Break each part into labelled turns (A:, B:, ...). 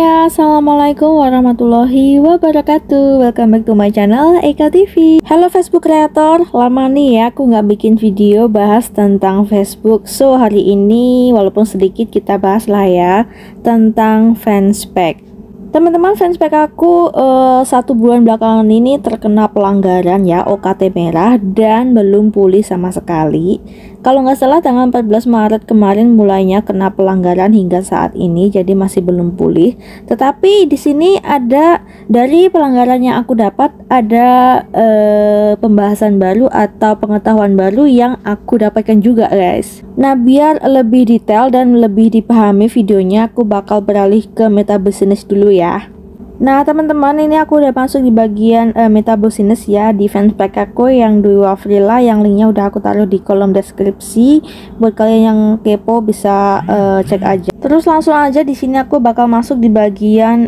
A: semuanya, assalamualaikum warahmatullahi wabarakatuh. Welcome back to my channel Eka TV. Halo Facebook Creator, lama nih ya aku nggak bikin video bahas tentang Facebook. So hari ini walaupun sedikit kita bahas lah ya tentang fanspage. Teman-teman, fanspage aku 1 bulan belakangan ini terkena pelanggaran ya, OKT merah dan belum pulih sama sekali. Kalau nggak salah tanggal 14 Maret kemarin mulainya kena pelanggaran hingga saat ini, jadi masih belum pulih. Tetapi di sini ada dari pelanggaran yang aku dapat ada pembahasan baru atau pengetahuan baru yang aku dapatkan juga guys. Nah, biar lebih detail dan lebih dipahami videonya, aku bakal beralih ke Meta Business dulu ya. Nah teman-teman, ini aku udah masuk di bagian Meta Business ya, di fanspage aku yang Dua Vrilla, yang linknya udah aku taruh di kolom deskripsi. Buat kalian yang kepo bisa cek aja. Terus langsung aja di sini aku bakal masuk di bagian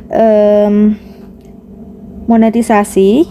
A: monetisasi.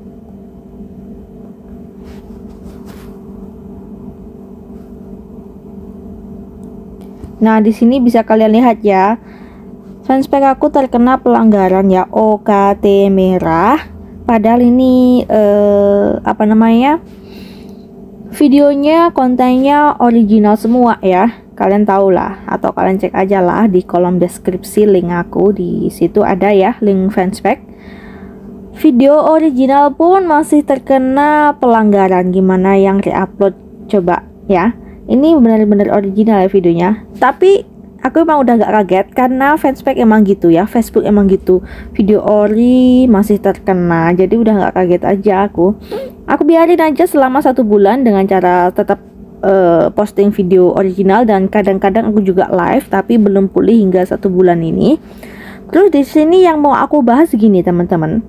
A: Nah di sini bisa kalian lihat ya, fanspage aku terkena pelanggaran ya, OKT merah. Padahal ini apa namanya, videonya kontennya original semua ya. Kalian tahu lah, atau kalian cek aja lah di kolom deskripsi link aku, di situ ada ya link fanspage. Video original pun masih terkena pelanggaran. Gimana yang reupload coba ya. Ini benar-benar original ya videonya. Tapi aku emang udah gak kaget karena fanspage emang gitu ya, Facebook emang gitu, video ori masih terkena, jadi udah gak kaget aja aku biarin aja selama 1 bulan dengan cara tetap posting video original, dan kadang-kadang aku juga live tapi belum pulih hingga 1 bulan ini. Terus di sini yang mau aku bahas gini teman-teman,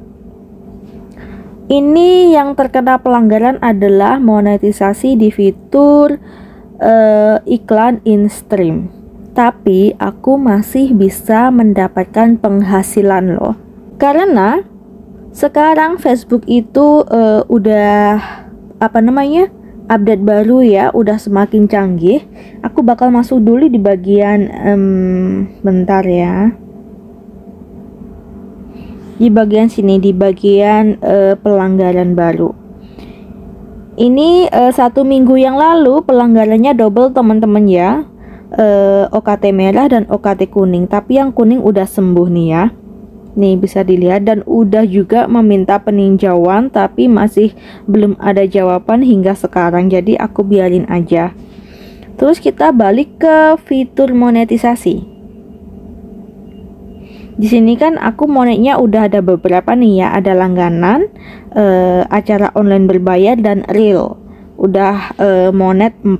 A: ini yang terkena pelanggaran adalah monetisasi di fitur iklan in-stream. Tapi aku masih bisa mendapatkan penghasilan loh, karena sekarang Facebook itu udah apa namanya, update baru ya, udah semakin canggih. Aku bakal masuk dulu di bagian bentar ya, di bagian sini, di bagian pelanggaran baru. Ini 1 minggu yang lalu pelanggarannya double teman-teman ya, OKT merah dan OKT kuning. Tapi yang kuning udah sembuh nih ya, nih bisa dilihat, dan udah juga meminta peninjauan tapi masih belum ada jawaban hingga sekarang, jadi aku biarin aja. Terus kita balik ke fitur monetisasi. Di sini kan aku monetnya udah ada beberapa nih ya, ada langganan, acara online berbayar, dan reel. Udah monet 4.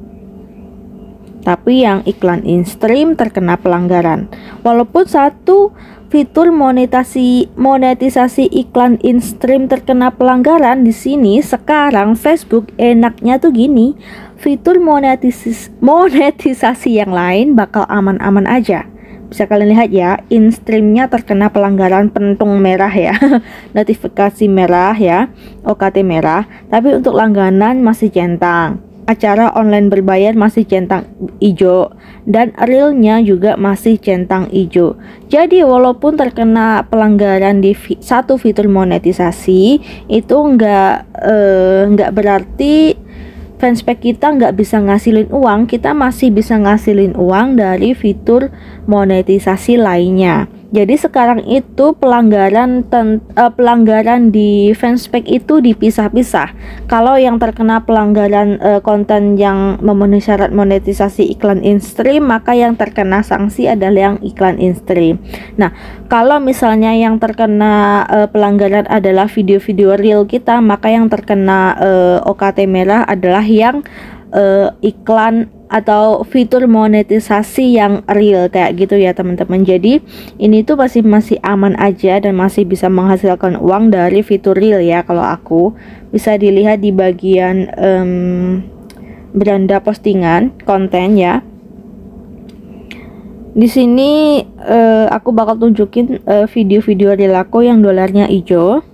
A: Tapi yang iklan in-stream terkena pelanggaran. Walaupun satu fitur monetisasi iklan in-stream terkena pelanggaran, di sini sekarang Facebook enaknya tuh gini, fitur monetisasi yang lain bakal aman-aman aja. Bisa kalian lihat ya, in-streamnya terkena pelanggaran pentung merah ya, notifikasi merah ya, OKT merah. Tapi untuk langganan masih centang, acara online berbayar masih centang hijau, dan realnya juga masih centang hijau. Jadi walaupun terkena pelanggaran di satu fitur monetisasi, itu nggak berarti fanspage kita nggak bisa ngasilin uang. Kita masih bisa ngasilin uang dari fitur monetisasi lainnya. Jadi sekarang itu pelanggaran di fanspage itu dipisah-pisah. Kalau yang terkena pelanggaran konten yang memenuhi syarat monetisasi iklan in-stream, maka yang terkena sanksi adalah yang iklan in-stream. Nah, kalau misalnya yang terkena pelanggaran adalah video-video real kita, maka yang terkena OKT merah adalah yang iklan atau fitur monetisasi yang real kayak gitu ya teman-teman. Jadi ini tuh masih aman aja dan masih bisa menghasilkan uang dari fitur real ya. Kalau aku bisa dilihat di bagian beranda postingan konten ya. Di sini aku bakal tunjukin video-video real aku yang dolarnya hijau.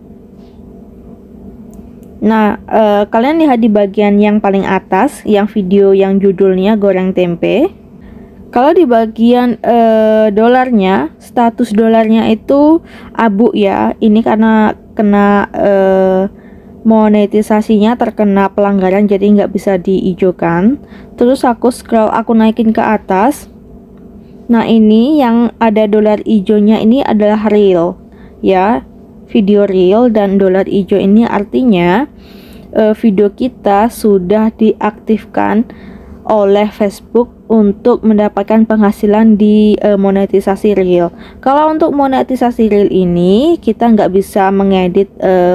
A: Nah, kalian lihat di bagian yang paling atas, yang video yang judulnya goreng tempe. Kalau di bagian dolarnya, status dolarnya itu abu ya. Ini karena kena monetisasinya terkena pelanggaran, jadi nggak bisa diijokan. Terus aku scroll, aku naikin ke atas. Nah, ini yang ada dolar hijaunya ini adalah real ya, video real. Dan dolar hijau ini artinya video kita sudah diaktifkan oleh Facebook untuk mendapatkan penghasilan di monetisasi real. Kalau untuk monetisasi real ini kita nggak bisa mengedit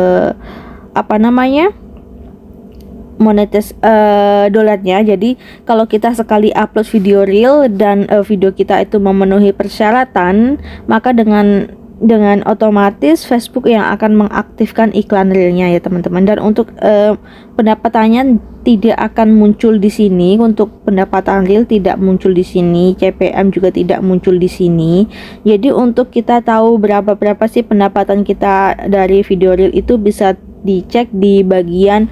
A: monetis dolarnya. Jadi kalau kita sekali upload video real dan video kita itu memenuhi persyaratan, maka dengan otomatis Facebook yang akan mengaktifkan iklan realnya ya teman-teman. Dan untuk pendapatannya tidak akan muncul di sini. Untuk pendapatan real tidak muncul di sini, CPM juga tidak muncul di sini. Jadi untuk kita tahu berapa sih pendapatan kita dari video real itu bisa dicek di bagian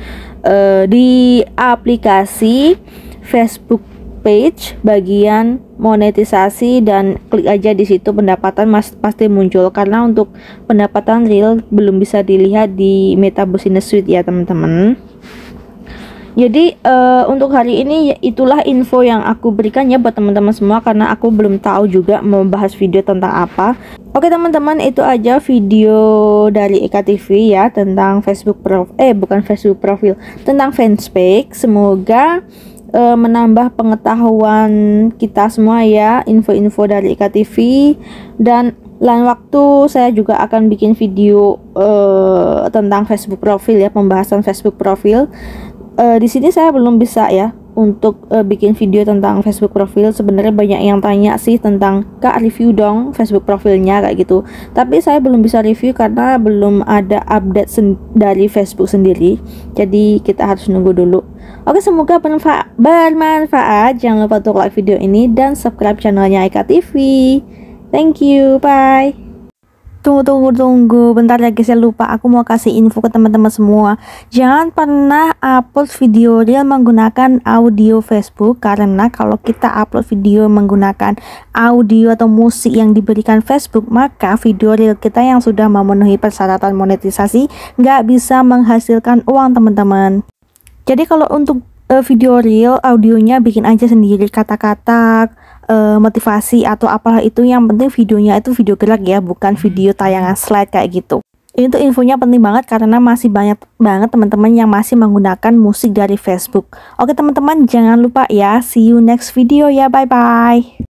A: di aplikasi Facebook page bagian monetisasi, dan klik aja di situ, pendapatan pasti muncul. Karena untuk pendapatan real belum bisa dilihat di Meta Business Suite ya teman-teman. Jadi untuk hari ini itulah info yang aku berikan ya buat teman-teman semua, karena aku belum tahu juga mau bahas video tentang apa. Oke teman-teman, itu aja video dari Eka TV ya tentang Facebook profil, tentang fanspage. Semoga menambah pengetahuan kita semua ya, info-info dari Eka TV. Dan lain waktu saya juga akan bikin video tentang Facebook profil ya, pembahasan Facebook profil. Di sini saya belum bisa ya untuk bikin video tentang Facebook profil. Sebenarnya banyak yang tanya sih tentang, Kak review dong Facebook profilnya kayak gitu. Tapi saya belum bisa review karena belum ada update dari Facebook sendiri. Jadi kita harus nunggu dulu. Oke, semoga bermanfaat. Jangan lupa untuk like video ini dan subscribe channelnya Eka TV. Thank you, bye. Tunggu bentar ya guys, saya lupa, aku mau kasih info ke teman-teman semua. Jangan pernah upload video real menggunakan audio Facebook, karena kalau kita upload video menggunakan audio atau musik yang diberikan Facebook, maka video real kita yang sudah memenuhi persyaratan monetisasi nggak bisa menghasilkan uang teman-teman. Jadi kalau untuk video real, audionya bikin aja sendiri, kata-kata motivasi atau apalah itu. Yang penting videonya itu video gerak ya, bukan video tayangan slide kayak gitu. Ini tuh infonya penting banget karena masih banyak banget teman-teman yang masih menggunakan musik dari Facebook. Oke teman-teman, jangan lupa ya, see you next video ya, bye bye.